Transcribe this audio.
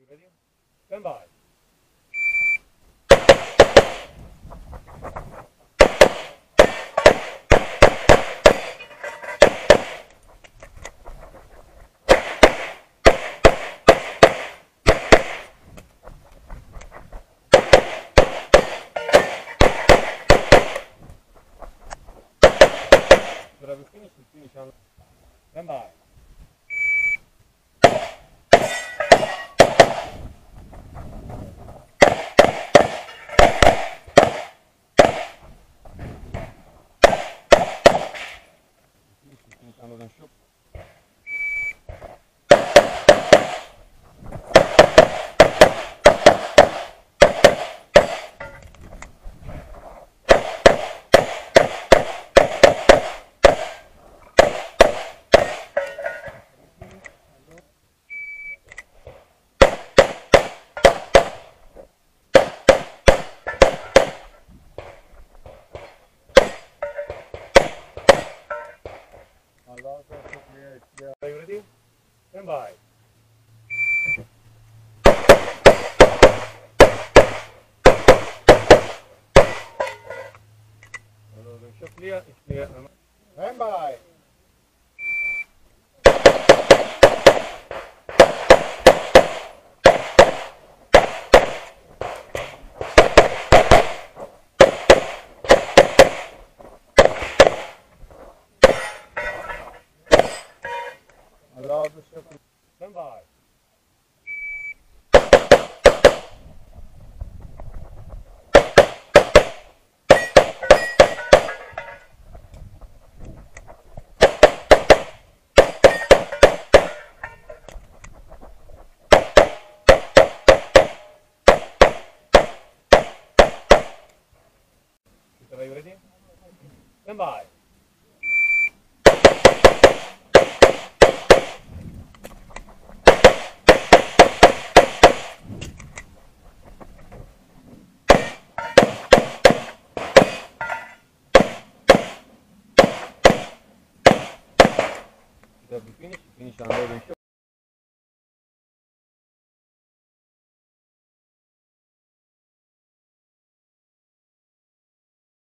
you ready? Stand by. Whatever finish on. Stand by. Finish under den shop. Are you ready? Stand by. The shot clear, it's clear. Stand by. Stand by. Are you ready? Stand by. Finish under the shot.